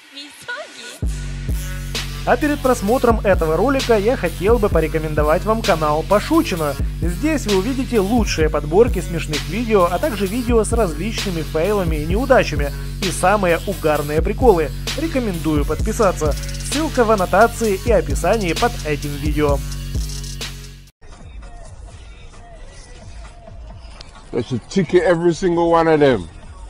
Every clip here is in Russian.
А перед просмотром этого ролика я хотел бы порекомендовать вам канал Пошучено. Здесь вы увидите лучшие подборки смешных видео, а также видео с различными фейлами и неудачами и самые угарные приколы. Рекомендую подписаться. Ссылка в аннотации и описании под этим видео. They should ticket every single one of them.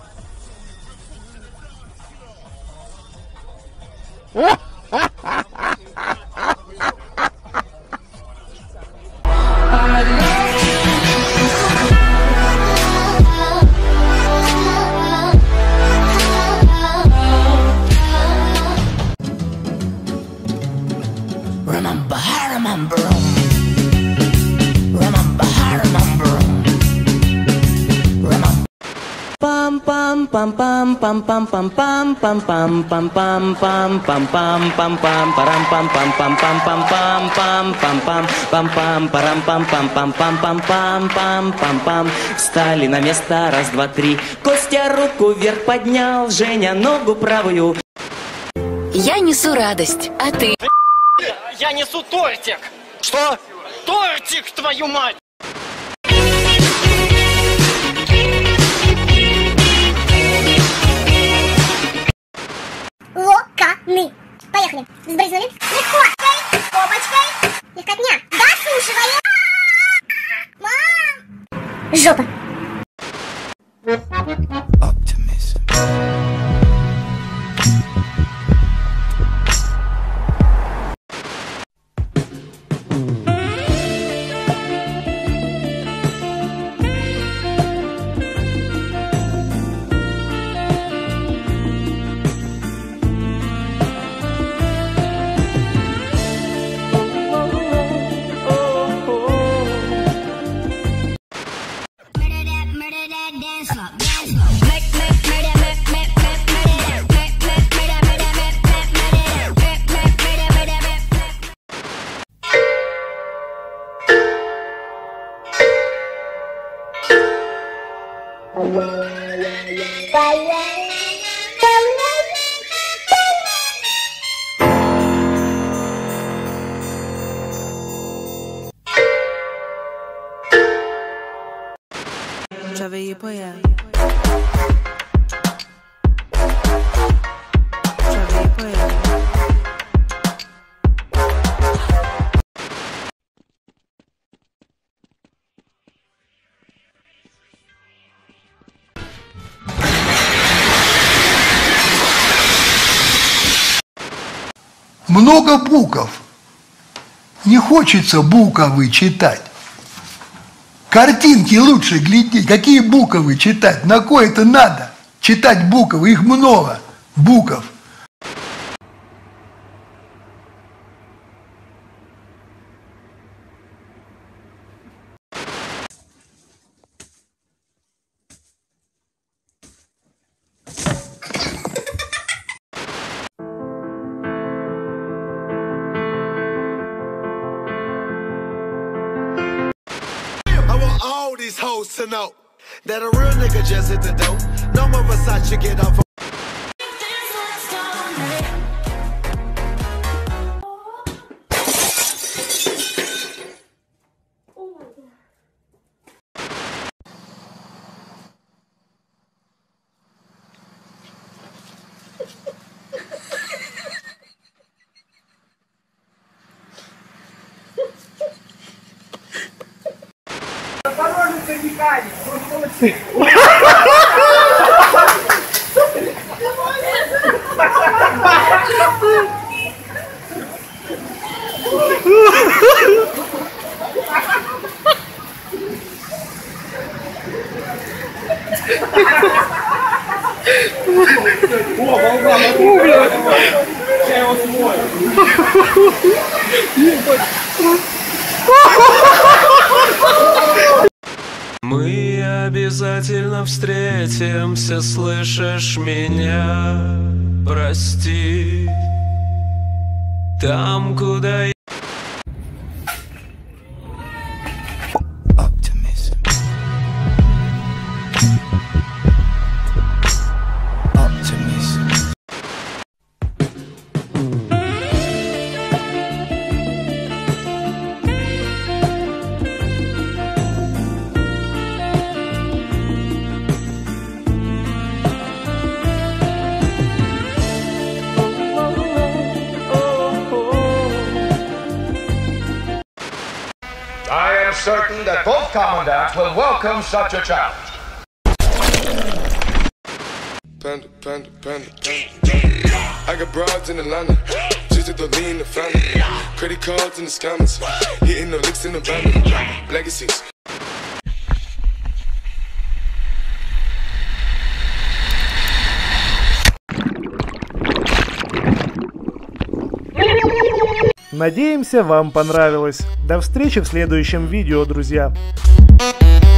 Пам пам пам пам пам пам пам пам пам пам пам пам пам пам пам пам парам пам пам пам пам пам пам пам пам пам пам парам пам пам пам пам пам пам пам пам пам. Встали на место, раз, два, три. Костя руку вверх поднял, Женя ногу правую. Я несу радость, а ты? Я несу тортик. Что? Тортик, твою мать! Локаны. Поехали. Сбрызнули. Легко. Опачкой. Легкотня. Досушиваем. Мам. Жопа. J'avais pas hier. Много букв. Не хочется буковы читать. Картинки лучше глядеть. Какие буковы читать? На кое это надо? Читать буквы, их много. Букв. All these hoes to know that a real nigga just hit the dope. No more Versace, get off. Мы обязательно встретимся, слышишь меня? Прости, там, куда я... certain that both commandants will welcome such a challenge. Panda, panda, panda, panda. I got broads in Atlanta, just to lean the family. Credit cards in the scammers, hitting the licks in the van. Legacies. Надеемся, вам понравилось. До встречи в следующем видео, друзья.